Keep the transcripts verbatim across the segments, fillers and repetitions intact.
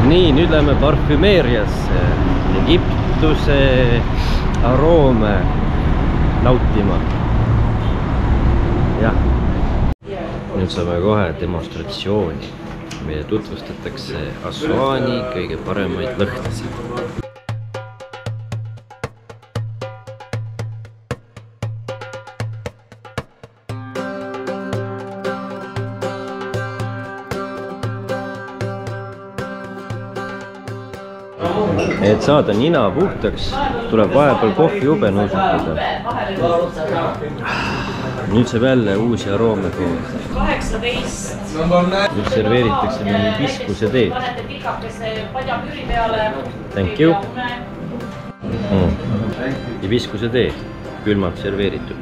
nii, nüüd lähme parfümeeriasse Egiptuse aroome nautima. Jah. Nüüd saame kohe demonstratsiooni. Meile tutvustatakse Assuani kõige paremaid lõhnasid. Et saada nina puhtaks, tuleb vahepeal kohvijube nuusutada. Nüüd saab jälle uusi aroome koos. Nüüd serveeritakse meile piskuse teed. Thank you. Mm. Ja piskuse tee, külmalt serveeritud.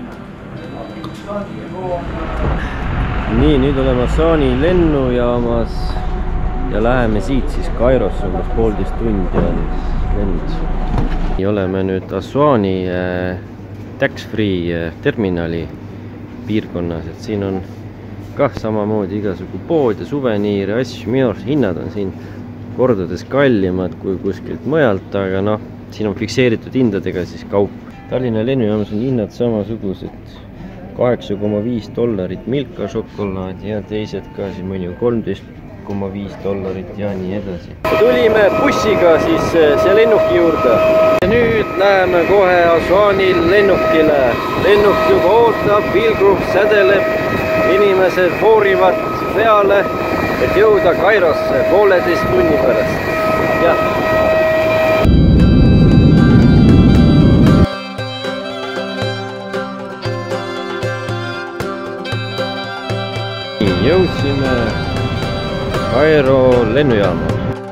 Nii, nüüd oleme Assuani lennujaamas ja läheme siit siis Kairosse, umbes poolteist tundi on lend. Ja oleme nüüd Assuani äh, tax-free äh, terminali piirkonnas, et siin on kah samamoodi igasugu pood ja suveniire, asju, minu arust hinnad on siin kordades kallimad kui kuskilt mujalt, aga noh, siin on fikseeritud hindadega siis kaup. Tallinna lennujaamas on hinnad samasugused, kaheksa koma viis dollarit Milka šokolaad ja teised ka siin mõni kolmteist koma viis dollarit ja nii edasi. Tulime bussiga siis see lennuki juurde. Ja nüüd läheme kohe Assuani lennukile. Lennuk juba ootab, pilgub, sädeleb, inimesed voorivad peale, et jõuda Kairosse pooleteist tunni pärast. Jah. Jõudsime Kairo lennujaama.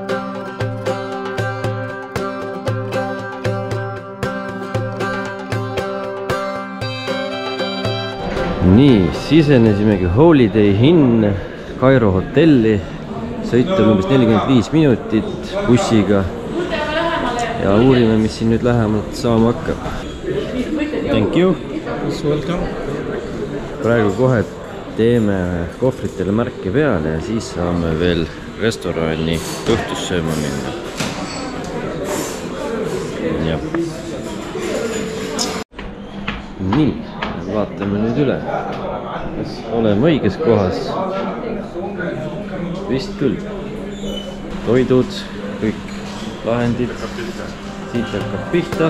Nii, sisenesimegi Holiday Inn Kairo hotelli. Sõita umbes nelikümmend viis minutit bussiga. Ja uurime, mis siin nüüd lähemalt saama hakkab. Thank you. Welcome. Praegu kohe teeme kohvritele märke peale ja siis saame veel restorani õhtus sööma minna. Ja. Nii, vaatame nüüd üle. Kas oleme õiges kohas? Vist küll. Toidud, kõik lahendid. Siit hakkab pihta.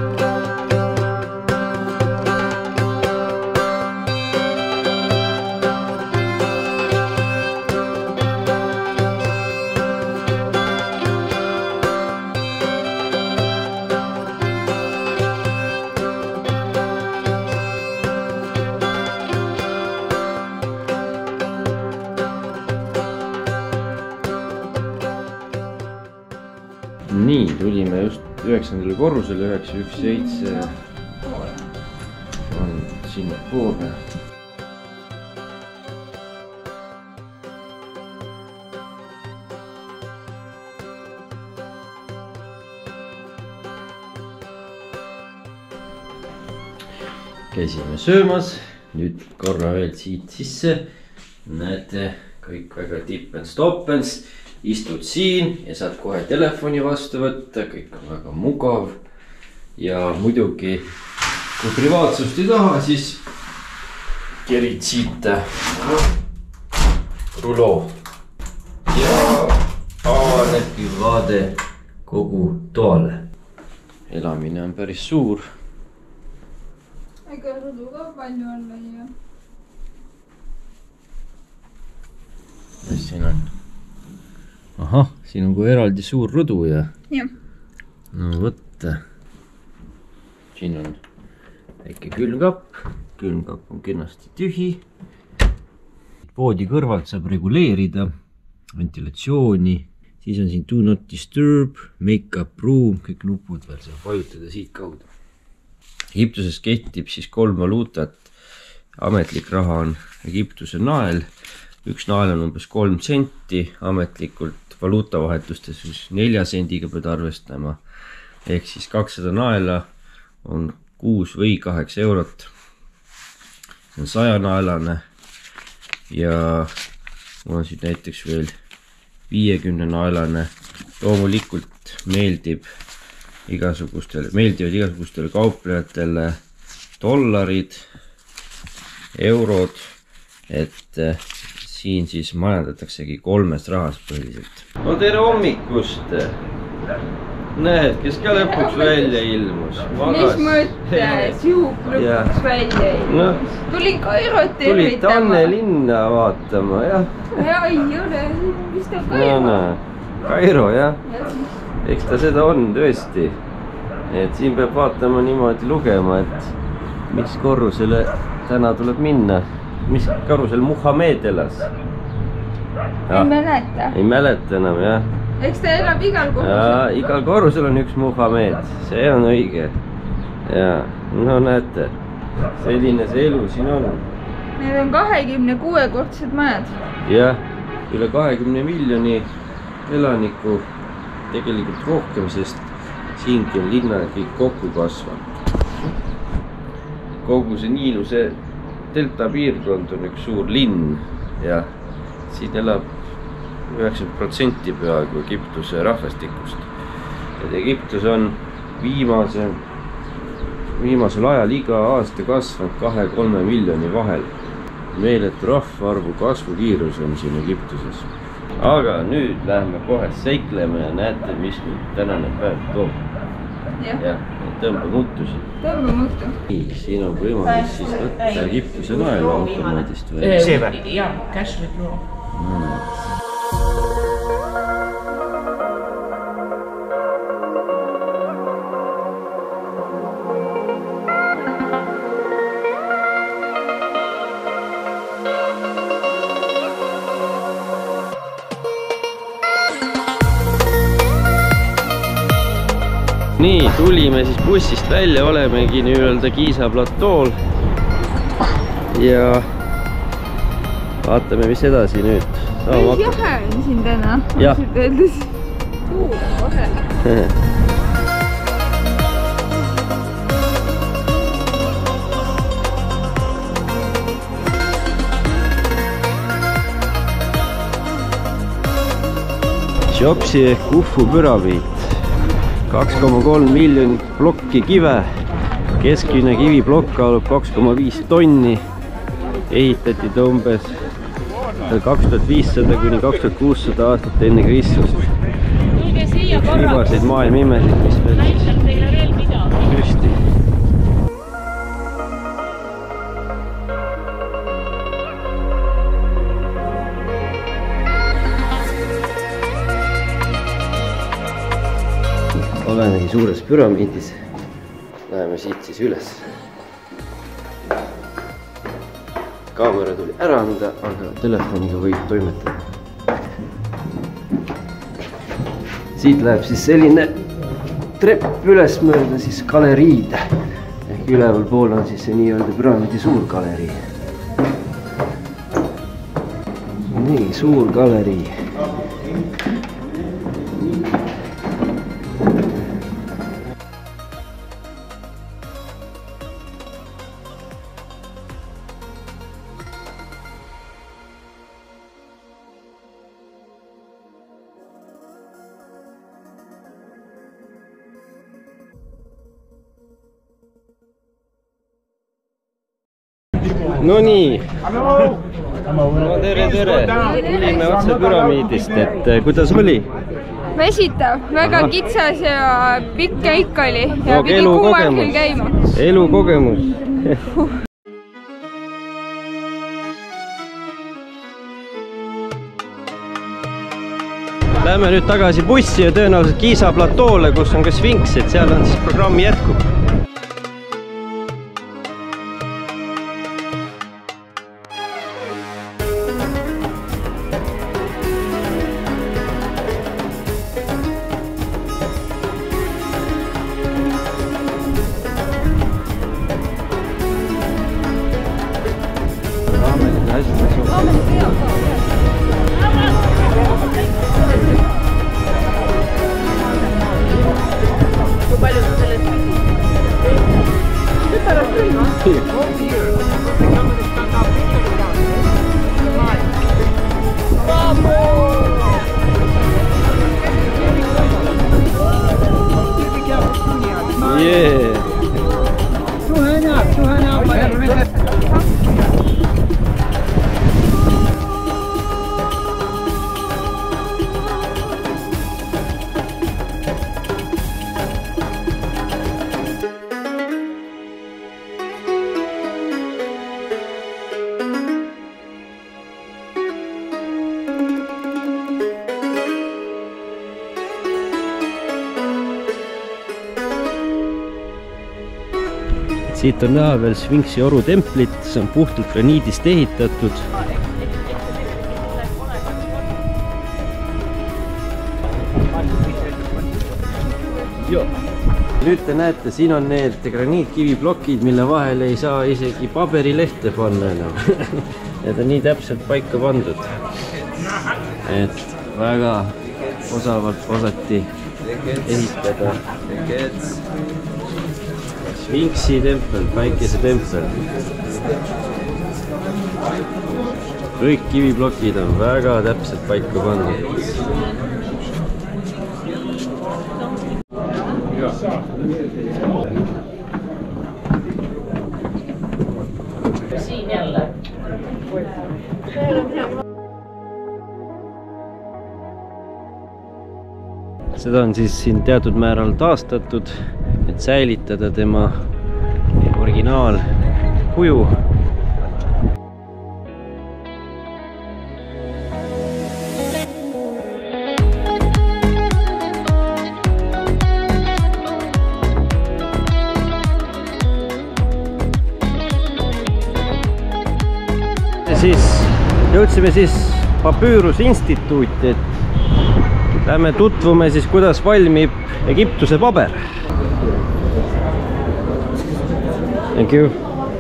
Nii, tulime just üheksandale korrusele, üheksa üks seitse on sinna poole. Käisime söömas, nüüd korra veel siit sisse. Näete, kõik väga tippens toppens. Istud siin ja saad kohe telefoni vastu võtta, kõik on väga mugav. Ja muidugi, kui privaatsust ei taha, siis kerid siit ruloo. Ja avanebki vaade kogu toale. Elamine on päris suur. Ega rudu ka palju olla ja. Mis siin on? Ahah, siin on kui eraldi suur rudu ja... Jah. No võtta. Siin on väike külmkapp. Külmkapp on kenasti tühi. Voodi kõrvalt saab reguleerida ventilatsiooni. Siis on siin do not disturb, make up room, kõik nupud veel saab vajutada siit kaudu. Egiptuses kehtib siis kolm valuutat. Ametlik raha on Egiptuse nael. Üks nael on umbes kolm senti, ametlikult valuutavahetustes siis nelja sendiga pead arvestama. Ehk siis kakssada naela on kuus või kaheksa eurot. See on sajanaelane ja mul on siin näiteks veel viiekümne naelane loomulikult meeldib igasugustele, meeldivad igasugustele kauplejatele dollarid, eurod, et siin siis majandataksegi kolmest rahast põhiliselt. No tere hommikust! Näed, kes ka lõpuks välja ilmus. Mis mõttes? Juhub lõpuks välja ilmus. Tulin Kairot tervitama. Tulid Tanne linna vaatama, jah? Ja ei ole, mis ta Kairo? No, no. Kairo, jah? Eks ta seda on tõesti. Et siin peab vaatama niimoodi lugema, et mis korrusele täna tuleb minna. Mis korrusel Muhamed elas? Ei mäleta. Ei mäleta enam, jah? Eks ta elab igal korrusel? Jaa, igal korrusel on üks Muhamed. See on õige. Jaa, no näete. Selline see elu siin on. Need on kahekümne kuue kordsed majad. Jah, üle kahekümne miljoni elaniku, tegelikult rohkem, sest siingi on linna kõik kokku kasvanud. Kogu see Niiluse delta piirkond on üks suur linn ja siin elab üheksakümmend protsenti peaaegu Egiptuse rahvastikust. Et Egiptus on viimase, viimasel ajal iga aasta kasvanud kahe kolme miljoni vahel. Meeletu rahvaarvu kasvukiirus on siin Egiptuses. Aga nüüd lähme kohe seikleme ja näete, mis nüüd tänane päev toob. Ja, tõmba muttusi. Tõmba muttu. Siin on võimalus siis võtta Egiptuse naelu automaadist või? See või? Jaa, cash withdraw. Nii, tulime siis bussist välja, olemegi nii-öelda Giza platool ja vaatame, mis edasi nüüd. Päris jahe on siin täna, ausalt öeldes. Tuul on vahel. Chopsi ehk Khufu püramiid. kaks koma kolm miljonit plokki kive. Keskmine kiviplokk kaalub kaks koma viis tonni. Ehitati ta umbes kaks tuhat viissada kuni kaks tuhat kuussada aastat enne Kristust. Üks libaseid maailma imesid, mis veel püsti. Olemegi suures püramiidis. Läheme siit siis üles. Kaamera tuli ära anda, aga telefoniga võib toimetada. Siit läheb siis selline trepp üles mööda siis galeriid. Ehk üleval pool on siis see nii-öelda püramiidi suur galerii. Nii, suur galerii. No nii, no tere, tere, tulime otse püramiidist, et kuidas oli? Väsitav, väga kitsas ja pikk käik oli ja pidi kuu aeg küll käima. Elukogemus. Lähme nüüd tagasi bussi ja tõenäoliselt Giza platoole, kus on ka Sfinks, et seal on siis programmi jätkub. Kui palju sa sellest siit on näha veel Sfinksi oru templit, see on puhtalt graniidist ehitatud. Jo. Nüüd te näete, siin on need graniitkiviplokid, mille vahele ei saa isegi paberilehte panna enam. Need on nii täpselt paika pandud, et väga osavalt osati ehitada. Sfinksi tempel, päikesetempel. Kõik kiviplokid on väga täpselt paika pandud. Siin jälle. Seda on siis siin teatud määral taastatud, et säilitada tema originaalkuju. Siis jõudsime siis Papyrus instituuti, et lähme tutvume siis, kuidas valmib Egiptuse paber. Thank you.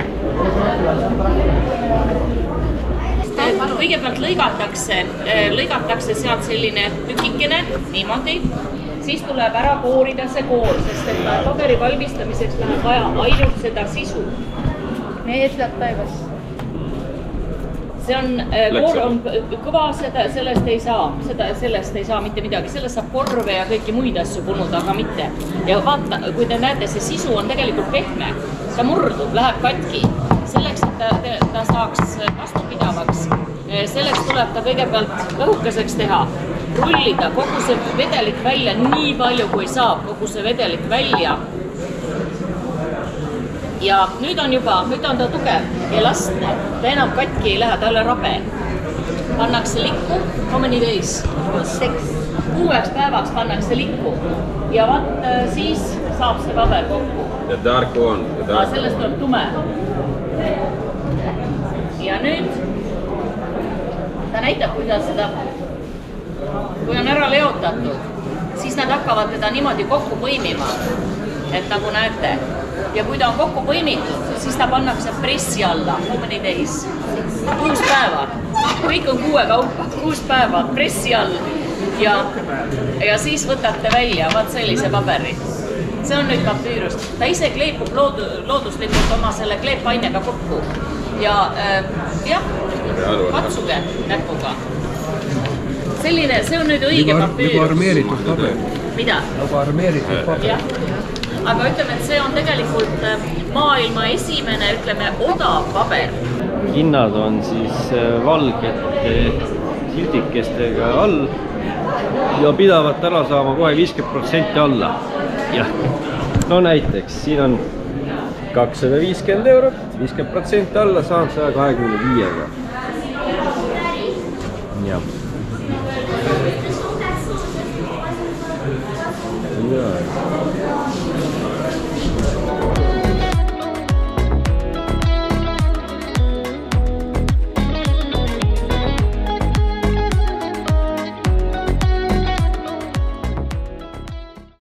Kõigepealt lõigatakse, lõigatakse sealt selline tükikene, niimoodi. Siis tuleb ära koorida see koor, sest et paberi valmistamiseks läheb vaja ainult seda sisu. Meie sealt taivas. See on, koor on kõva, seda, sellest ei saa, seda, sellest ei saa mitte midagi, sellest saab korve ja kõiki muid asju punuda, aga mitte. Ja vaata, kui te näete, see sisu on tegelikult pehme, ta murdub, läheb katki. Selleks, et ta, ta saaks vastupidavaks, selleks tuleb ta kõigepealt õhukeseks teha, rullida kogu see vedelik välja nii palju, kui saab, kogu see vedelik välja. Ja nüüd on juba, nüüd on ta tugev, elastne, ta enam katki ei lähe, ta ei ole rabe. Pannakse likku, how many days? Kuueks päevaks pannakse likku ja vaat siis saab see paber kokku. The dark one. The dark sellest tuleb tume. Ja nüüd ta näitab, kuidas seda, kui on ära leotatud, siis nad hakkavad teda niimoodi kokku põimima, et nagu näete. Ja kui ta on kokku põimitud, siis ta pannakse pressi alla, how many days? Kuus päeva. Kõik on kuue kaupa, kuus päeva pressi all. Ja, ja siis võtate välja, vaat sellise paberi. See on nüüd papyrus. Ta ise kleepub loodu, looduslikult oma selle kleepainega kokku. Ja äh, jah, katsuge näpuga. Selline, see on nüüd õige papyrus. Juba armeeritud paber. Mida? Juba armeeritud paber. Jah. Aga ütleme, et see on tegelikult maailma esimene, ütleme, odav paber. Hinnad on siis valgete sildikestega all ja pidavad ära saama kohe viiskümmend protsenti alla. Jah. No näiteks, siin on kakssada viiskümmend eurot, viiskümmend protsenti alla saab saja kahekümne viiega. Jah. Ja.